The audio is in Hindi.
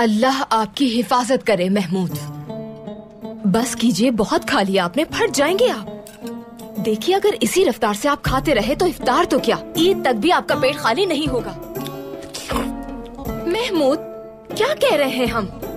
अल्लाह आपकी हिफाजत करे महमूद। बस कीजिए, बहुत खा लिया आपने, फट जाएंगे आप। देखिए, अगर इसी रफ्तार से आप खाते रहे तो इफ्तार तो क्या, ईद तक भी आपका पेट खाली नहीं होगा। महमूद, क्या कह रहे हैं हम?